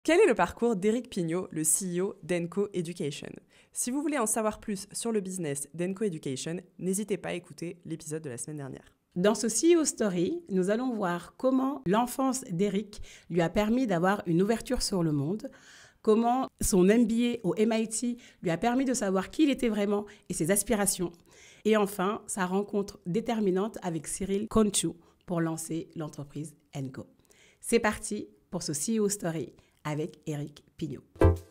Quel est le parcours d'Éric Pignot, le CEO d'Enco Education? Si vous voulez en savoir plus sur le business d'Enco Education, n'hésitez pas à écouter l'épisode de la semaine dernière. Dans ce CEO Story, nous allons voir comment l'enfance d'Éric lui a permis d'avoir une ouverture sur le monde, comment son MBA au MIT lui a permis de savoir qui il était vraiment et ses aspirations, et enfin sa rencontre déterminante avec Cyril Konchou pour lancer l'entreprise Enco. C'est parti pour ce CEO Story avec Éric Pignot.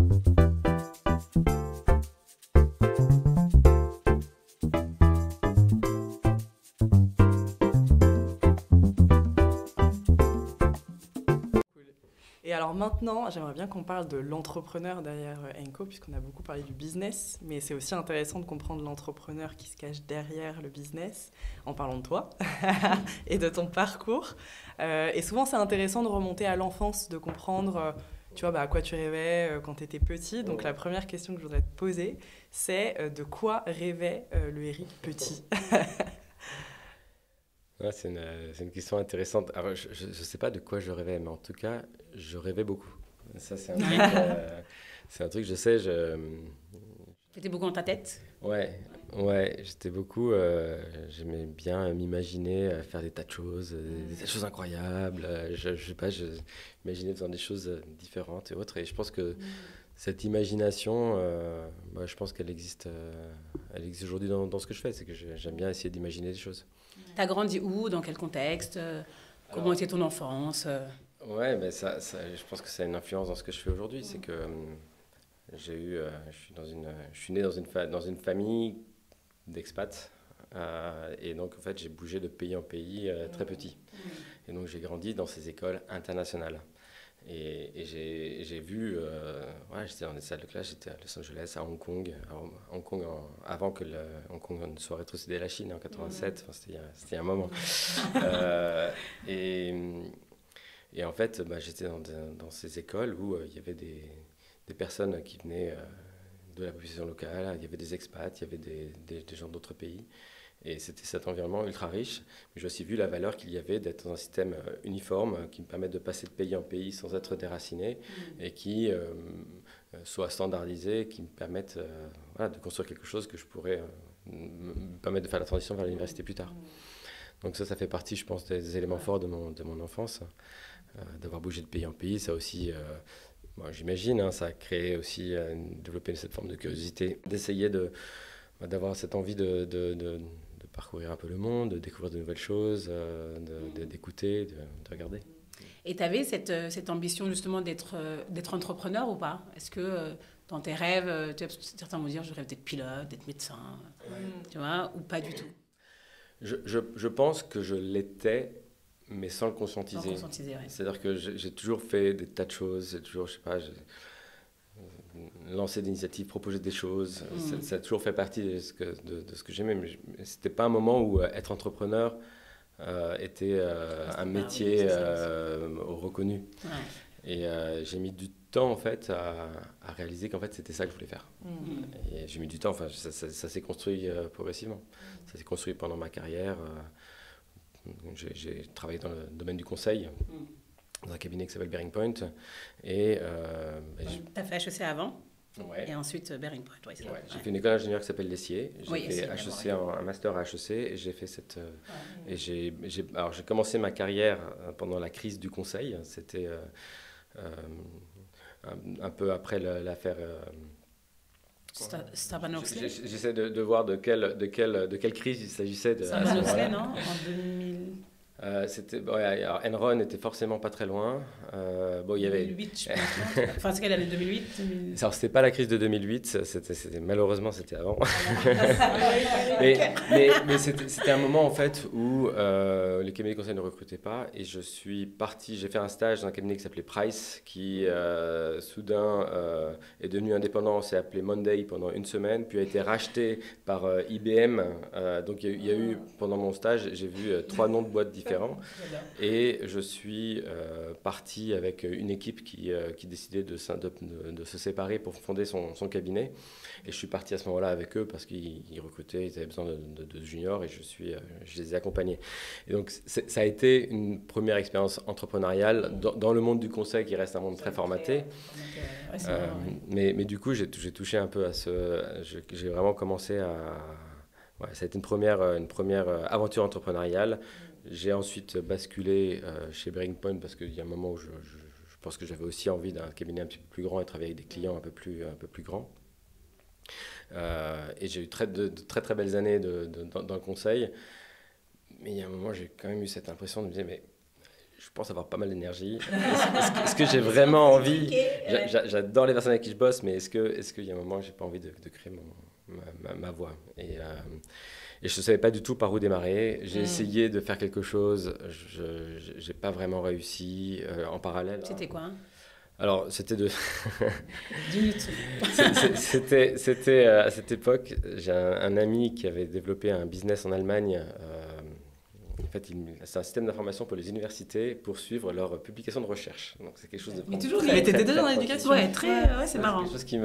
Et alors maintenant, j'aimerais bien qu'on parle de l'entrepreneur derrière Enco, puisqu'on a beaucoup parlé du business, mais c'est aussi intéressant de comprendre l'entrepreneur qui se cache derrière le business, en parlant de toi et de ton parcours. Et souvent, c'est intéressant de remonter à l'enfance, de comprendre tu vois, à quoi tu rêvais quand tu étais petit. Donc la première question que je voudrais te poser, c'est de quoi rêvait le Éric petit? Ouais, c'est une question intéressante. Alors, je ne sais pas de quoi je rêvais, mais en tout cas, je rêvais beaucoup. Ça, c'est un truc, je sais. C'était beaucoup dans ta tête? Ouais, j'étais beaucoup. J'aimais bien m'imaginer faire des tas de choses, des tas de choses incroyables. Je sais pas, j'imaginais faisant des choses différentes et autres. Et je pense que cette imagination, je pense qu'elle existe, elle existe aujourd'hui dans ce que je fais. C'est que j'aime bien essayer d'imaginer des choses. T'as grandi où? Dans quel contexte? Comment était ton enfance? Ouais, mais je pense que ça a une influence dans ce que je fais aujourd'hui. C'est que je suis né dans une famille d'expats. Et donc, en fait, j'ai bougé de pays en pays très petit. Et donc, j'ai grandi dans ces écoles internationales. Et j'ai vu, j'étais dans des salles de classe, j'étais à Los Angeles, à Hong Kong, avant que Hong Kong ne soit rétrocédé à la Chine en 87, c'était il y a un moment. Et en fait, j'étais dans ces écoles où il y avait des personnes qui venaient de la population locale, il y avait des expats, il y avait des gens d'autres pays. Et c'était cet environnement ultra riche. Mais j'ai aussi vu la valeur qu'il y avait d'être dans un système uniforme qui me permette de passer de pays en pays sans être déraciné et qui soit standardisé, qui me permette de construire quelque chose que je pourrais me permettre de faire la transition vers l'université plus tard. Donc ça fait partie, je pense, des éléments forts de mon enfance, d'avoir bougé de pays en pays. Ça aussi, j'imagine, ça a créé aussi, développé cette forme de curiosité, d'essayer d'avoir cette envie de parcourir un peu le monde, de découvrir de nouvelles choses, d'écouter, de regarder. Et tu avais cette ambition justement d'être entrepreneur ou pas? Est-ce que dans tes rêves, certains vont dire je rêve d'être pilote, d'être médecin, tu vois, ou pas du tout? Je pense que je l'étais, mais sans le conscientiser. Sans conscientiser, ouais. C'est-à-dire que j'ai toujours fait des tas de choses, j'ai toujours, je sais pas, lancer des initiatives, proposer des choses. Ça a toujours fait partie de ce que j'aimais. Mais ce n'était pas un moment où être entrepreneur était un métier reconnu. Ouais. Et j'ai mis du temps en fait, à réaliser qu'en fait, c'était ça que je voulais faire. Et j'ai mis du temps, ça s'est construit progressivement. Ça s'est construit pendant ma carrière. J'ai travaillé dans le domaine du conseil. Dans un cabinet qui s'appelle Bearing Point. Et tu as fait HEC avant? Ouais. Et ensuite Bearing Point. Ouais, j'ai fait une école d'ingénieur qui s'appelle Lessier. J'ai fait HEC, un master à HEC. Et j'ai fait et j'ai commencé ma carrière pendant la crise du conseil. C'était un peu après l'affaire. J'essaie de voir de quelle crise il s'agissait. Starbucks, non? En 2000. Alors Enron était forcément pas très loin. Il y avait 2008, je pense. Enfin, c'est quelle année? 2008 Alors, c'était pas la crise de 2008, malheureusement, c'était avant. mais c'était un moment, en fait, où les cabinets de conseil ne recrutaient pas. Et je suis parti, j'ai fait un stage dans un cabinet qui s'appelait Price, qui soudain est devenu indépendant, s'est appelé Monday pendant une semaine, puis a été racheté par IBM. Donc, il y a eu, pendant mon stage, j'ai vu 3 noms de boîtes différentes. conquérant. Et je suis parti avec une équipe qui décidait de se séparer pour fonder son cabinet. Et je suis parti à ce moment-là avec eux parce qu'ils recrutaient, ils avaient besoin de juniors et je les ai accompagnés. Et donc, ça a été une première expérience entrepreneuriale dans le monde du conseil qui reste un monde très formaté. Mais du coup, j'ai touché un peu à j'ai vraiment commencé à... Ouais, ça a été une première aventure entrepreneuriale. J'ai ensuite basculé chez Breakpoint parce qu'il y a un moment où je pense que j'avais aussi envie d'un cabinet un petit peu plus grand et travailler avec des clients un peu plus grands. Et j'ai eu de très belles années dans le conseil. Mais il y a un moment, j'ai quand même eu cette impression de me dire, mais je pense avoir pas mal d'énergie. Est-ce que j'ai vraiment envie? J'adore les personnes avec qui je bosse, mais est-ce qu'il y a un moment où j'ai pas envie de créer ma voie? Et je ne savais pas du tout par où démarrer. J'ai essayé de faire quelque chose. Je n'ai pas vraiment réussi en parallèle. C'était quoi? Alors, c'était de... Du YouTube. C'était à cette époque, j'ai un ami qui avait développé un business en Allemagne. En fait, c'est un système d'information pour les universités pour suivre leurs publications de recherche. Donc, c'est quelque chose de... Mais toujours, mais t'étais déjà dans l'éducation. Ouais, c'est marrant. C'est quelque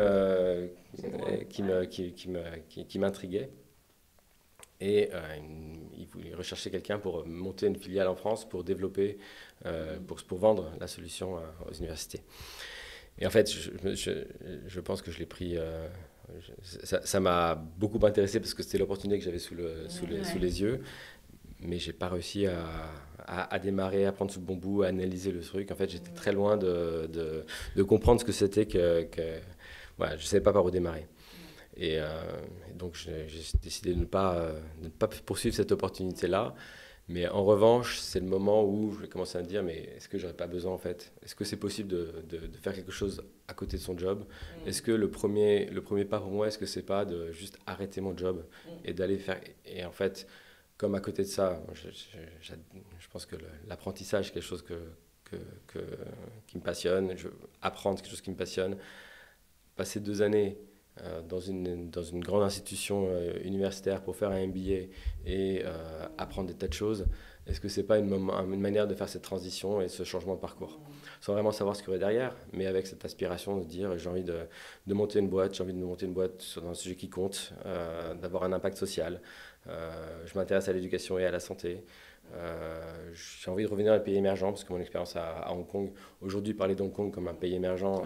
chose qui m'intriguait. Et il recherchait quelqu'un pour monter une filiale en France, pour développer, pour vendre la solution aux universités. Et en fait, je pense que je l'ai pris... ça m'a beaucoup intéressé parce que c'était l'opportunité que j'avais sous les yeux. Mais je n'ai pas réussi à démarrer, à prendre sous le bon bout, à analyser le truc. En fait, j'étais très loin de comprendre ce que c'était voilà, je ne savais pas par où démarrer. Et donc, j'ai décidé de ne pas poursuivre cette opportunité-là. Mais en revanche, c'est le moment où je vais commencer à me dire, mais est-ce que je n'aurais pas besoin, en fait? Est-ce que c'est possible de faire quelque chose à côté de son job? Est-ce que le premier pas pour moi, est-ce que ce n'est pas de juste arrêter mon job et d'aller faire... Et en fait, comme à côté de ça, je pense que l'apprentissage, c'est quelque chose qui me passionne. Apprendre, c'est quelque chose qui me passionne. Passer 2 années... dans une grande institution universitaire pour faire un MBA et apprendre des tas de choses, est-ce que ce n'est pas une manière de faire cette transition et ce changement de parcours sans vraiment savoir ce qu'il y aurait derrière, mais avec cette aspiration de dire j'ai envie de monter une boîte, dans un sujet qui compte, d'avoir un impact social. Je m'intéresse à l'éducation et à la santé. J'ai envie de revenir à un pays émergent parce que mon expérience à Hong Kong, aujourd'hui parler d'Hong Kong comme un pays émergent,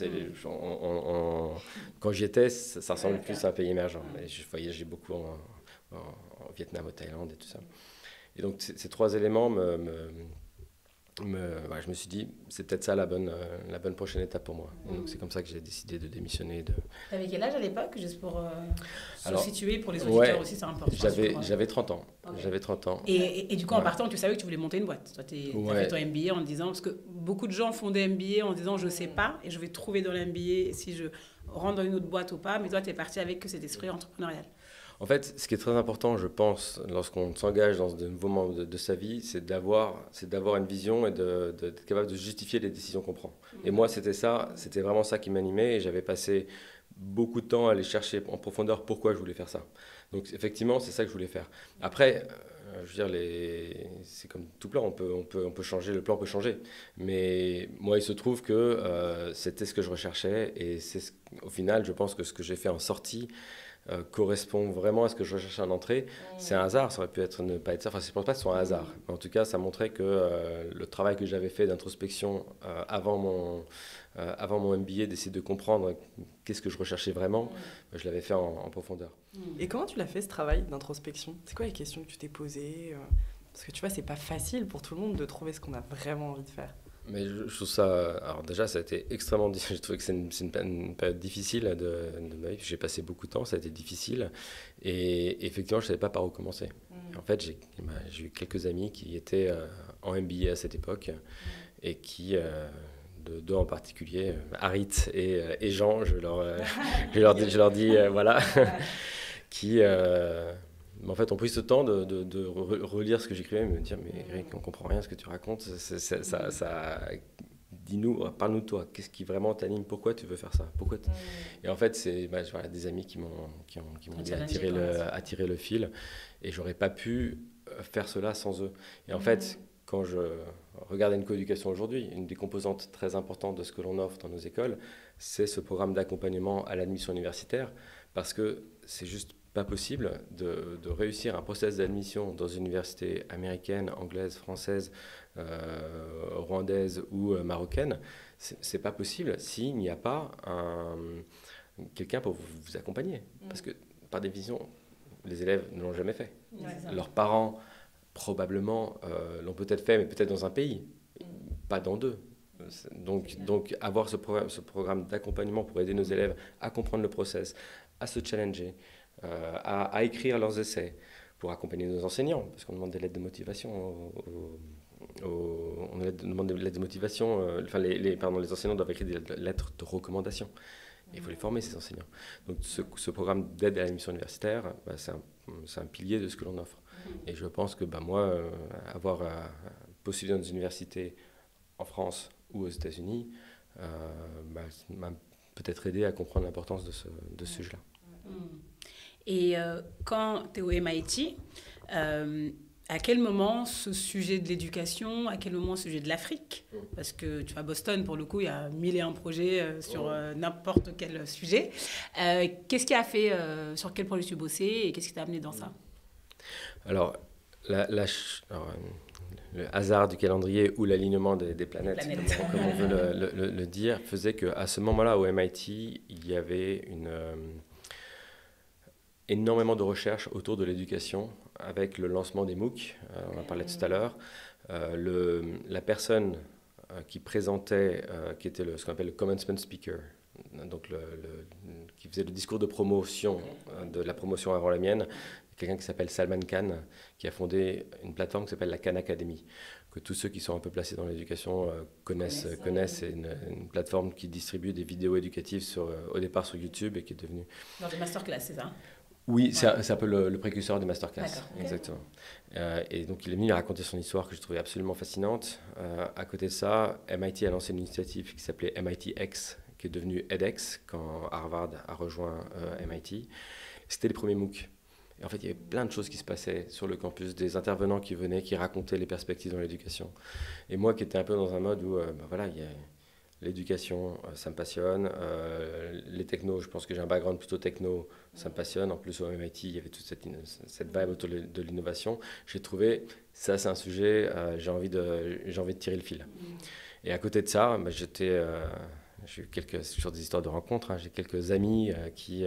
quand j'y étais, ça ressemble plus à un pays émergent. Et je voyageais beaucoup en Vietnam, au Thaïlande et tout ça. Et donc ces 3 éléments je me suis dit, c'est peut-être ça la bonne prochaine étape pour moi. Et donc c'est comme ça que j'ai décidé de démissionner. T'avais quel âge à l'époque, juste pour se situer pour les auditeurs aussi, c'est important. J'avais 30 ans. Okay. J'avais 30 ans. Et du coup, en partant, tu savais que tu voulais monter une boîte. Toi, tu as fait ton MBA en te disant, parce que beaucoup de gens font des MBA en disant, je ne sais pas, et je vais trouver dans l'MBA si je rentre dans une autre boîte ou pas, mais toi, tu es parti avec cet esprit entrepreneurial. En fait, ce qui est très important, je pense, lorsqu'on s'engage dans de nouveaux moments de sa vie, c'est d'avoir une vision et d'être capable de justifier les décisions qu'on prend. Et moi, c'était vraiment ça qui m'animait et j'avais passé beaucoup de temps à aller chercher en profondeur pourquoi je voulais faire ça. Donc, effectivement, c'est ça que je voulais faire. Après, je veux dire, c'est comme tout plan, on peut changer, le plan peut changer. Mais moi, il se trouve que c'était ce que je recherchais et au final, je pense que ce que j'ai fait en sortie correspond vraiment à ce que je recherchais en entrée. C'est un hasard, ça aurait pu ne pas être ça. Enfin, je ne pense pas que ce soit un hasard. Mais en tout cas, ça montrait que le travail que j'avais fait d'introspection avant mon MBA, d'essayer de comprendre qu'est-ce que je recherchais vraiment, je l'avais fait en profondeur. Et comment tu l'as fait, ce travail d'introspection? C'est quoi les questions que tu t'es posées? Parce que tu vois, c'est pas facile pour tout le monde de trouver ce qu'on a vraiment envie de faire. Mais je trouve ça... Alors déjà, ça a été extrêmement difficile. Je trouvais que c'est une période difficile de ma vie. J'ai passé beaucoup de temps, ça a été difficile. Et effectivement, je ne savais pas par où commencer. En fait, j'ai eu quelques amis qui étaient en MBA à cette époque et qui... deux en particulier, Harit et Jean, je leur dis voilà, qui... en fait, on pris ce temps de relire ce que j'écrivais et me dire mais Eric, on comprend rien à ce que tu racontes. Dis-nous, parle-nous de toi. Qu'est-ce qui vraiment t'anime? Pourquoi tu veux faire ça? Et en fait, c'est des amis qui m'ont attiré le fil. Et j'aurais pas pu faire cela sans eux. Et en fait, quand je regarde une coéducation aujourd'hui, une des composantes très importantes de ce que l'on offre dans nos écoles, c'est ce programme d'accompagnement à l'admission universitaire, parce que c'est juste pas possible de réussir un process d'admission dans une université américaine, anglaise, française, rwandaise ou marocaine. C'est pas possible s'il n'y a pas quelqu'un pour vous accompagner. Parce que, par définition, les élèves ne l'ont jamais fait. Leurs parents, probablement, l'ont peut-être fait, mais peut-être dans un pays, pas dans deux. Donc avoir ce programme d'accompagnement pour aider nos élèves à comprendre le process, à se challenger, à écrire leurs essais, pour accompagner nos enseignants, parce qu'on demande des lettres de motivation on demande des lettres de motivation, les enseignants doivent écrire des lettres de recommandation. Il faut les former, ces enseignants. Donc ce programme d'aide à l'admission universitaire, c'est un pilier de ce que l'on offre. Et je pense que moi, avoir postulé dans des universités en France ou aux États-Unis m'a peut-être aidé à comprendre l'importance de ce sujet-là. Et quand tu es au MIT, à quel moment ce sujet de l'éducation, à quel moment ce sujet de l'Afrique, parce que tu vois, à Boston, pour le coup, il y a 1001 projets sur n'importe quel sujet. Qu'est-ce qui a fait, sur quel projet tu bossais et qu'est-ce qui t'a amené dans ça? Alors, le hasard du calendrier ou l'alignement des planètes, comme on veut le dire, faisait qu'à ce moment-là, au MIT, il y avait énormément de recherches autour de l'éducation avec le lancement des MOOC, on en parlait tout à l'heure. La personne qui présentait, qui était ce qu'on appelle le commencement speaker, donc qui faisait le discours de promotion, de la promotion avant la mienne, quelqu'un qui s'appelle Salman Khan, qui a fondé une plateforme qui s'appelle la Khan Academy, que tous ceux qui sont un peu placés dans l'éducation connaissent. C'est une plateforme qui distribue des vidéos éducatives au départ sur YouTube et qui est devenue... Dans des masterclass, c'est ça? Oui, c'est un peu le précurseur des masterclass. Okay. Exactement. Et donc il est venu raconter son histoire que je trouvais absolument fascinante. À côté de ça, MIT a lancé une initiative qui s'appelait MITx, qui est devenue edX quand Harvard a rejoint MIT. C'était les premiers MOOC. Et en fait, il y avait plein de choses qui se passaient sur le campus, des intervenants qui venaient, qui racontaient les perspectives dans l'éducation. Et moi qui étais un peu dans un mode où, l'éducation, ça me passionne. Les technos, je pense que j'ai un background plutôt techno, ça me passionne. En plus, au MIT, il y avait toute cette vibe autour de l'innovation. J'ai trouvé, ça c'est un sujet, j'ai envie de tirer le fil. Et à côté de ça, j'ai eu sur des histoires de rencontres, j'ai quelques amis qui...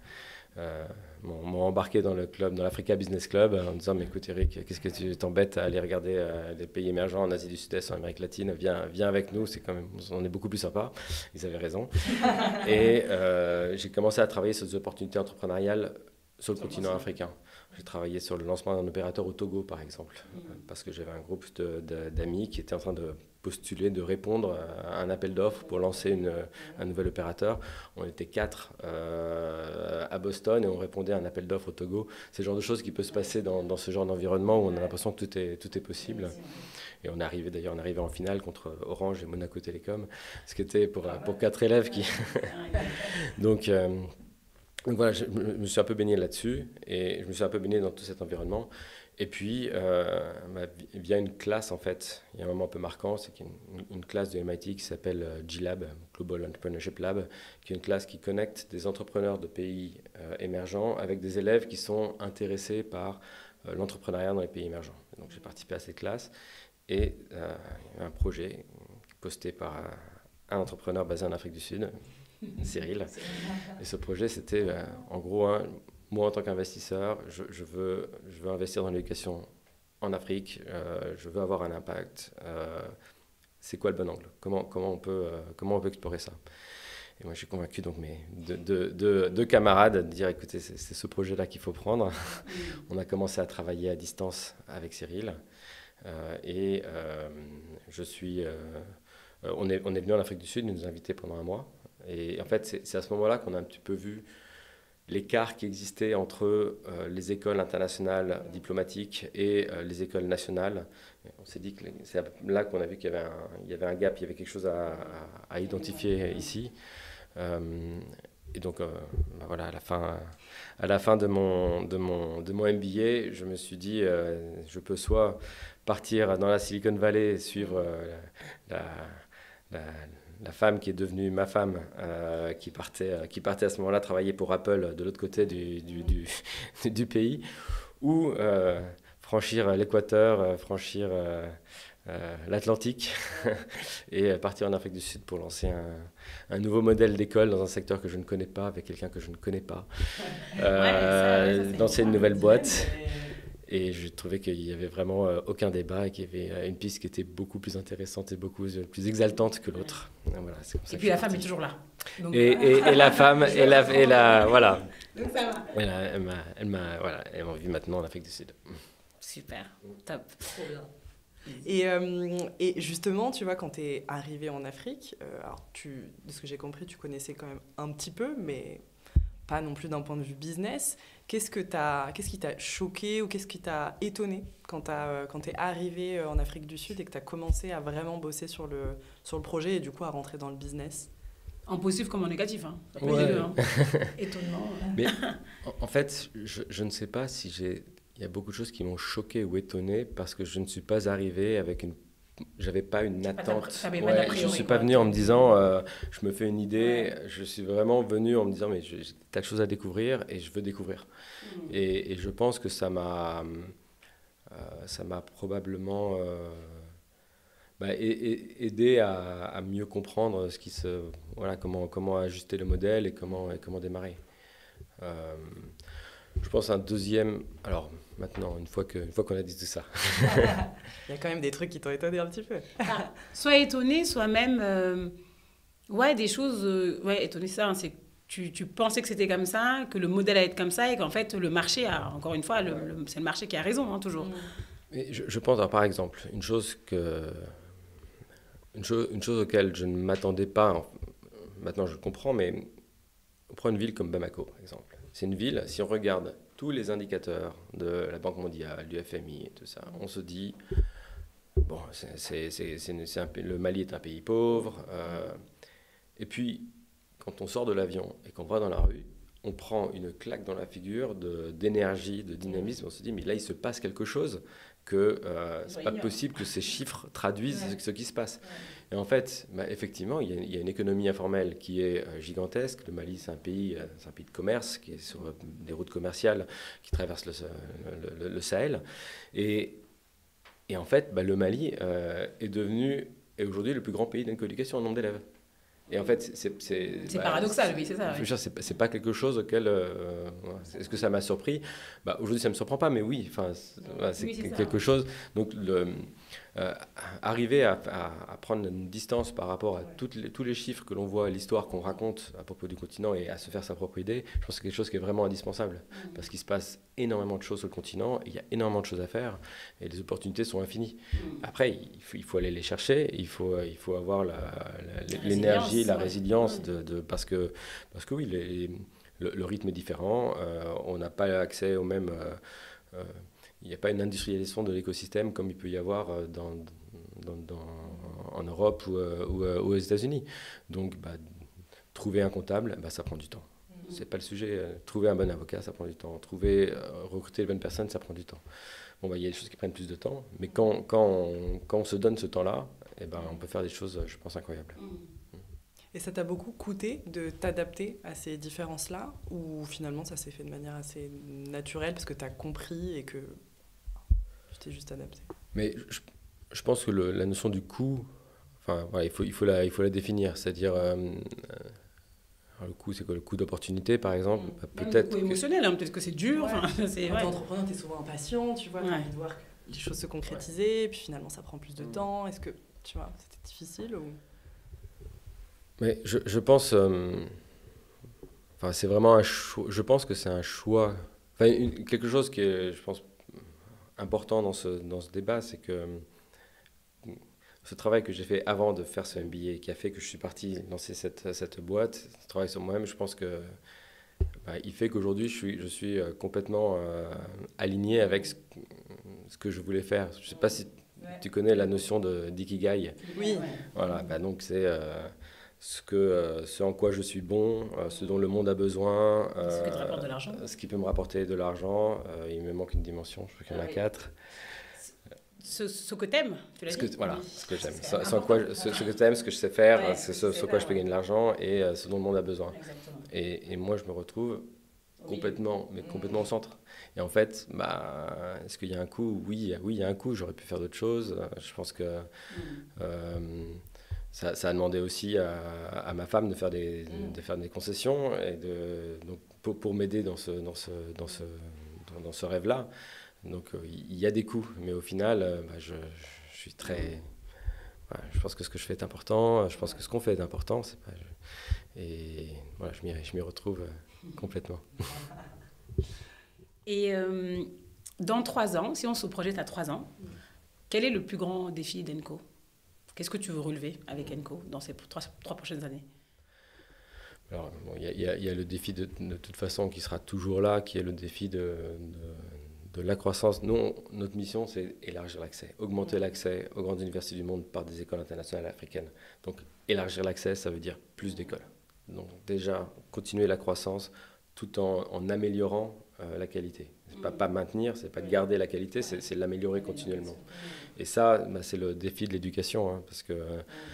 m'ont embarqué dans le club, dans l'Africa Business Club, en disant mais écoute Eric, qu'est-ce que tu t'embêtes à aller regarder les pays émergents en Asie du Sud-Est, en Amérique latine, viens avec nous, on est beaucoup plus sympa. Ils avaient raison. Et j'ai commencé à travailler sur des opportunités entrepreneuriales sur le continent africain. J'ai travaillé sur le lancement d'un opérateur au Togo, par exemple, parce que j'avais un groupe d'amis qui étaient en train de postuler, de répondre à un appel d'offres pour lancer un nouvel opérateur. On était 4 à Boston et on répondait à un appel d'offres au Togo. C'est le genre de choses qui peut se passer dans ce genre d'environnement où on a l'impression que tout est possible. Et on est arrivé en finale contre Orange et Monaco Télécom, ce qui était pour 4 élèves qui... Donc voilà, je me suis un peu baigné là-dessus et je me suis un peu baigné dans tout cet environnement. Et puis, via une classe, en fait, il y a un moment un peu marquant, c'est qu'il y a une classe de MIT qui s'appelle G-Lab, Global Entrepreneurship Lab, qui est une classe qui connecte des entrepreneurs de pays émergents avec des élèves qui sont intéressés par l'entrepreneuriat dans les pays émergents. Donc j'ai participé à cette classe et il y a un projet posté par un entrepreneur basé en Afrique du Sud, Cyril. Et ce projet, c'était en gros, moi en tant qu'investisseur, je veux investir dans l'éducation en Afrique, je veux avoir un impact. C'est quoi le bon angle? Comment on peut explorer ça? Et moi, j'ai convaincu donc mes deux camarades de dire, écoutez, c'est ce projet-là qu'il faut prendre. On a commencé à travailler à distance avec Cyril. On est venu en Afrique du Sud, il nous a invités pendant un mois. Et en fait, c'est à ce moment-là qu'on a un petit peu vu l'écart qui existait entre les écoles internationales diplomatiques et les écoles nationales. Et on s'est dit que c'est là qu'on a vu qu'il y avait un gap, il y avait quelque chose à identifier ici. Et donc, bah voilà, à la fin de mon MBA, je me suis dit, je peux soit partir dans la Silicon Valley, suivre la, la, la femme qui est devenue ma femme, qui partait à ce moment-là travailler pour Apple de l'autre côté du pays, ou franchir l'équateur, franchir l'Atlantique et partir en Afrique du Sud pour lancer un nouveau modèle d'école dans un secteur que je ne connais pas, avec quelqu'un que je ne connais pas, lancer une nouvelle boîte. Et je trouvais qu'il n'y avait vraiment aucun débat et qu'il y avait une piste qui était beaucoup plus intéressante et beaucoup plus exaltante que l'autre. Voilà, et puis la femme est toujours là. Donc, et la femme, voilà. Donc ça va. Elle m'a vu maintenant en Afrique du Sud. Super, top. Trop bien. Et justement, tu vois, quand tu es arrivé en Afrique, alors de ce que j'ai compris, tu connaissais quand même un petit peu, mais pas non plus d'un point de vue business. Qu'est-ce qui t'a choqué ou qu'est-ce qui t'a étonné quand tu es arrivé en Afrique du Sud et que tu as commencé à vraiment bosser sur le projet et du coup à rentrer dans le business? En positif comme en négatif, hein. Ça peut ouais. être les deux, hein. Étonnement. Mais en fait, je ne sais pas si il y a beaucoup de choses qui m'ont choqué ou étonné parce que je ne suis pas arrivé avec j'avais pas une attente. Je ne suis pas venu en me disant je me fais une idée. Ouais. Je suis vraiment venu en me disant mais j'ai telle chose à découvrir et je veux découvrir. Et je pense que ça m'a probablement aidé à mieux comprendre comment ajuster le modèle et comment démarrer. Je pense un deuxième. Alors maintenant, une fois qu'on a dit tout ça, il y a quand même des trucs qui t'ont étonné un petit peu. Soit étonné, soit même des choses. Étonné, ça, hein, c'est que tu pensais que c'était comme ça, que le modèle allait être comme ça, et qu'en fait le marché a, encore une fois, c'est le marché qui a raison, hein, toujours. Mais je pense, par exemple, une chose auquel je ne m'attendais pas. Maintenant, je le comprends, mais on prend une ville comme Bamako, par exemple. C'est une ville, si on regarde tous les indicateurs de la Banque mondiale, du FMI et tout ça, on se dit, bon, le Mali est un pays pauvre. Et puis, quand on sort de l'avion et qu'on va dans la rue, on prend une claque dans la figure d'énergie, de dynamisme. On se dit, mais là, il se passe quelque chose que c'est pas possible que ces chiffres traduisent ce qui se passe. Et en fait, effectivement, il y a une économie informelle qui est gigantesque. Le Mali, c'est un pays de commerce qui est sur des routes commerciales qui traversent le Sahel. Et en fait, le Mali est aujourd'hui le plus grand pays d'une coéducation en nombre d'élèves. Et en fait, c'est paradoxal, oui, c'est ça. Je veux dire, c'est pas quelque chose auquel... est-ce que ça m'a surpris ? Aujourd'hui, ça me surprend pas, mais oui, c'est quelque chose... Donc, arriver à prendre une distance par rapport à tous les chiffres que l'on voit, l'histoire qu'on raconte à propos du continent et à se faire sa propre idée, je pense que c'est quelque chose qui est vraiment indispensable. Parce qu'il se passe énormément de choses sur le continent, il y a énormément de choses à faire et les opportunités sont infinies. Après, il faut aller les chercher, il faut avoir l'énergie, la résilience, parce que oui, le rythme est différent, on n'a pas accès au même... il n'y a pas une industrialisation de l'écosystème comme il peut y avoir en Europe ou aux États-Unis. Donc, trouver un comptable, ça prend du temps. C'est pas le sujet. Trouver un bon avocat, ça prend du temps. Recruter les bonnes personnes, ça prend du temps. Bon, il y a des choses qui prennent plus de temps, mais quand on se donne ce temps-là, on peut faire des choses, je pense, incroyables. Et ça t'a beaucoup coûté de t'adapter à ces différences-là, ou finalement ça s'est fait de manière assez naturelle parce que t'as compris et que tu t'es juste adapté? Mais je pense que la notion du coût, il faut la définir, c'est-à-dire le coût, c'est quoi le coût d'opportunité par exemple? Peut-être le coût émotionnel, hein, peut-être que c'est dur. Ouais. Quand t'es entrepreneur, t'es souvent impatient, tu vois, t'as envie de voir les choses se concrétiser, et puis finalement ça prend plus de temps. Est-ce que tu vois, c'était difficile ou... Mais je pense, c'est vraiment un choix. Je pense que c'est un choix. Quelque chose qui est, je pense, important dans ce débat, c'est que ce travail que j'ai fait avant de faire ce MBA, qui a fait que je suis parti lancer cette boîte, ce travail sur moi-même, je pense que il fait qu'aujourd'hui je suis complètement aligné avec ce que je voulais faire. Je ne sais pas si tu connais la notion d'ikigai. Oui. Voilà, donc ce en quoi je suis bon, ce dont le monde a besoin. Ce qui te rapporte de l'argent. Ce qui peut me rapporter de l'argent. Il me manque une dimension, je crois qu'il y en a 4. Ce que t'aimes, tu l'as dit. Voilà, ce que j'aime. Ce que t'aimes, ce que je sais faire, ce quoi je peux gagner de l'argent et ce dont le monde a besoin. Et moi, je me retrouve complètement au centre. Et en fait, est-ce qu'il y a un coup ? Oui, il y a un coup. J'aurais pu faire d'autres choses. Je pense que ça a demandé aussi à ma femme de faire des concessions et donc pour m'aider dans ce rêve-là. Donc il y a des coups, mais au final, je suis très... je pense que ce que je fais est important, je pense que ce qu'on fait est important. Et voilà, je m'y retrouve complètement. Et dans 3 ans, si on se projette à 3 ans, quel est le plus grand défi d'Enco ? Qu'est-ce que tu veux relever avec Enco dans ces 3 prochaines années ? Alors, il y a le défi de toute façon qui sera toujours là, qui est le défi de la croissance. Nous, notre mission, c'est élargir l'accès, augmenter l'accès aux grandes universités du monde par des écoles internationales africaines. Donc, élargir l'accès, ça veut dire plus d'écoles. Donc, déjà, continuer la croissance tout en améliorant la qualité. C'est pas maintenir, c'est pas garder la qualité, c'est l'améliorer continuellement. Et ça, c'est le défi de l'éducation, hein, parce que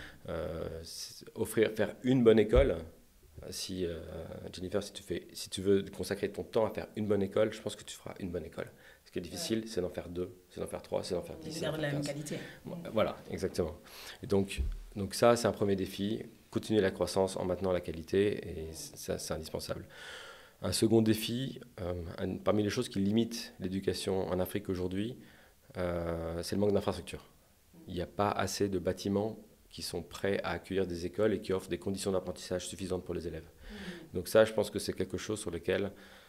faire une bonne école. Jennifer, si tu veux consacrer ton temps à faire une bonne école, je pense que tu feras une bonne école. Ce qui est difficile, c'est d'en faire 2, c'est d'en faire 3, c'est d'en faire 10. C'est de la même qualité. Voilà, exactement. Et donc ça, c'est un premier défi, continuer la croissance en maintenant la qualité, et ça, c'est indispensable. Un second défi, parmi les choses qui limitent l'éducation en Afrique aujourd'hui, c'est le manque d'infrastructures. Il n'y a pas assez de bâtiments qui sont prêts à accueillir des écoles et qui offrent des conditions d'apprentissage suffisantes pour les élèves. Donc ça, je pense que c'est quelque chose sur lequel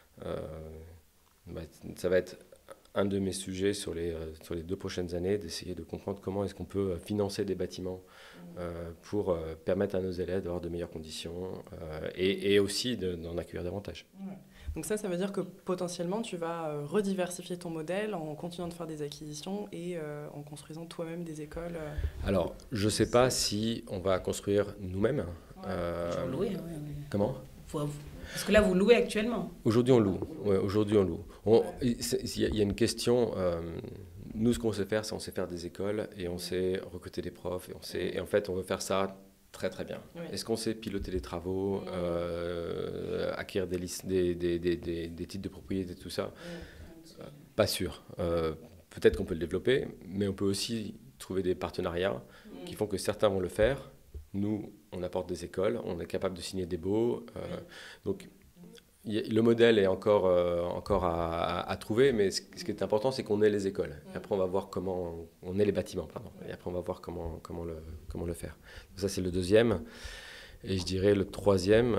ça va être un de mes sujets sur les 2 prochaines années, d'essayer de comprendre comment est-ce qu'on peut financer des bâtiments pour permettre à nos élèves d'avoir de meilleures conditions et aussi d'en accueillir davantage. Donc ça veut dire que potentiellement, tu vas rediversifier ton modèle en continuant de faire des acquisitions et en construisant toi-même des écoles. Alors, je ne sais pas si on va construire nous-mêmes. Louer, Comment ? Parce que là, vous louez actuellement. Aujourd'hui, on loue. Ouais, aujourd'hui, on loue. Il y a une question. Nous, ce qu'on sait faire, c'est on sait faire des écoles et on sait recruter des profs. Et en fait, on veut faire ça très, très bien. Oui. Est-ce qu'on sait piloter les travaux, acquérir des titres de propriété, tout ça ? Pas sûr. Peut-être qu'on peut le développer, mais on peut aussi trouver des partenariats qui font que certains vont le faire. Nous, on apporte des écoles, on est capable de signer des baux. Donc, le modèle est encore à trouver, mais ce qui est important, c'est qu'on ait les écoles. Et après, on va voir comment... On ait les bâtiments, pardon. Et après, on va voir comment le faire. Donc ça, c'est le deuxième. Et je dirais le troisième,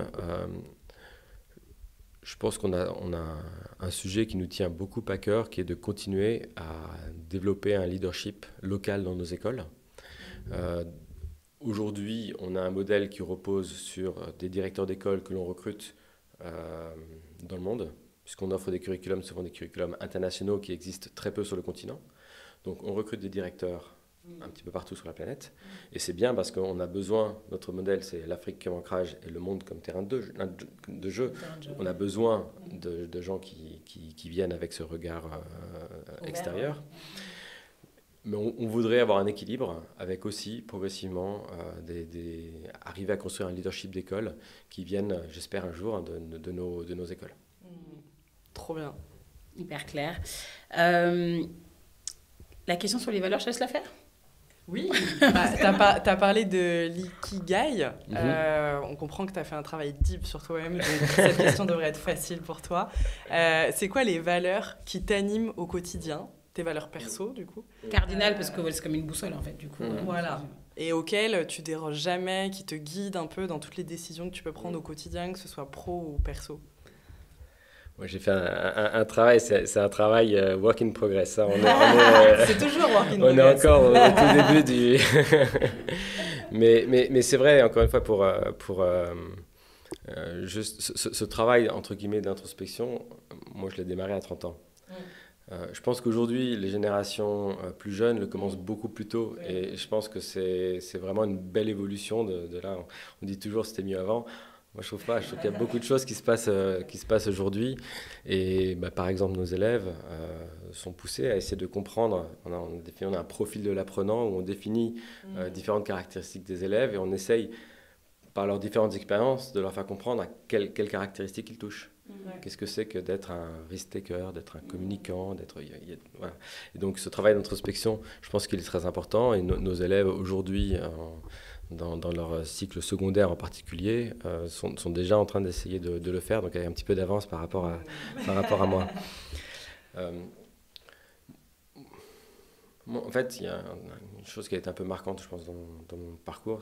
je pense qu'on a un sujet qui nous tient beaucoup à cœur, qui est de continuer à développer un leadership local dans nos écoles. Aujourd'hui, on a un modèle qui repose sur des directeurs d'école que l'on recrute dans le monde, puisqu'on offre des curriculums, souvent des curriculums internationaux qui existent très peu sur le continent. Donc on recrute des directeurs un petit peu partout sur la planète. Et c'est bien parce qu'on a besoin, notre modèle c'est l'Afrique comme ancrage et le monde comme terrain de jeu. On a besoin de gens qui viennent avec ce regard extérieur. Mais on voudrait avoir un équilibre avec aussi, progressivement, arriver à construire un leadership d'école qui vienne, j'espère, un jour de nos écoles. Trop bien. Hyper clair. La question sur les valeurs, je laisse la faire ? Oui, t'as parlé de l'ikigai. On comprend que t'as fait un travail deep sur toi-même, donc cette question devrait être facile pour toi. C'est quoi les valeurs qui t'animent au quotidien ? Tes valeurs perso, du coup. Cardinal, parce que c'est comme une boussole, en fait, du coup. Voilà. Et auxquelles tu déroges jamais, qui te guident un peu dans toutes les décisions que tu peux prendre au quotidien, que ce soit pro ou perso. Moi, j'ai fait un travail, c'est un travail work in progress. Hein. C'est toujours work in progress. On est encore au tout début du... mais c'est vrai, encore une fois, pour juste ce travail, entre guillemets, d'introspection, moi, je l'ai démarré à 30 ans. Je pense qu'aujourd'hui, les générations plus jeunes le commencent beaucoup plus tôt. Oui. Et je pense que c'est vraiment une belle évolution de là. On dit toujours c'était mieux avant. Moi, je trouve pas. Je trouve qu'il y a beaucoup de choses qui se passent aujourd'hui. Et par exemple, nos élèves sont poussés à essayer de comprendre. On a un profil de l'apprenant où on définit différentes caractéristiques des élèves et on essaye, par leurs différentes expériences, de leur faire comprendre à quelles caractéristiques ils touchent. Qu'est-ce que c'est que d'être un risk-taker, d'être un communicant, voilà. Et donc ce travail d'introspection, je pense qu'il est très important. Et nos élèves aujourd'hui, dans leur cycle secondaire en particulier, sont déjà en train d'essayer de le faire. Donc il y a un petit peu d'avance par rapport à moi. En fait, il y a une chose qui a été un peu marquante, je pense, dans mon parcours.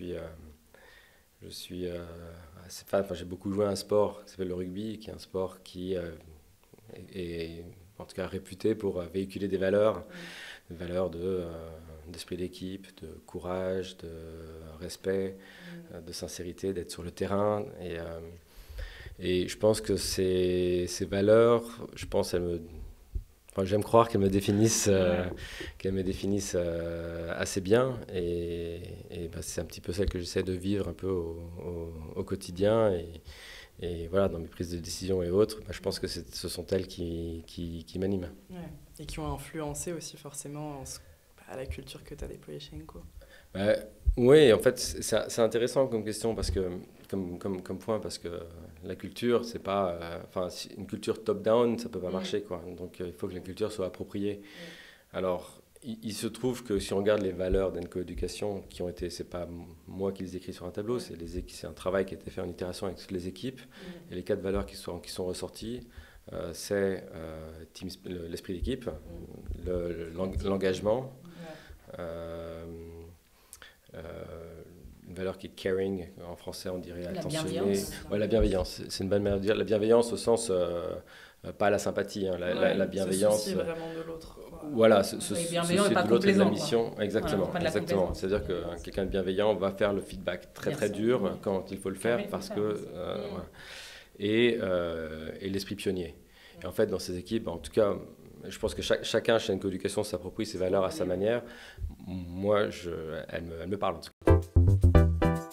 J'ai beaucoup joué à un sport qui s'appelle le rugby, qui est un sport qui est en tout cas réputé pour véhiculer des valeurs d'esprit d'équipe, de courage, de respect, de sincérité, d'être sur le terrain. Et je pense que ces valeurs, j'aime croire qu'elles me définissent, assez bien. Et c'est un petit peu celle que j'essaie de vivre un peu au quotidien. Et voilà, dans mes prises de décision et autres, je pense que ce sont elles qui m'animent. Ouais. Et qui ont influencé aussi forcément à la culture que tu as déployée chez Enco. Oui, en fait, c'est intéressant comme question, parce que, comme point, parce que la culture, c'est pas... une culture top-down, ça peut pas marcher, quoi. Donc, il faut que la culture soit appropriée. Alors, il se trouve que si on regarde les valeurs d'Enco Éducation, qui ont été... C'est pas moi qui les écris sur un tableau, c'est un travail qui a été fait en itération avec toutes les équipes. Et les 4 valeurs qui sont ressorties, c'est l'esprit d'équipe, l'engagement, une valeur qui est caring, en français on dirait attentionné. La bienveillance, c'est une bonne manière de dire. La bienveillance au sens, pas la sympathie, hein, la bienveillance. Se soucier vraiment de l'autre. Voilà, bienveillement et pas de l'autre et de la complaisant, mission. quoi. Exactement, Voilà, exactement. C'est-à-dire que quelqu'un de bienveillant va faire le feedback très dur quand il faut le faire, parce que... voilà. Et l'esprit pionnier. Et en fait, dans ces équipes, en tout cas, je pense que chacun chez Enco Éducation s'approprie ses valeurs à sa manière. Moi, elles me parlent en tout cas.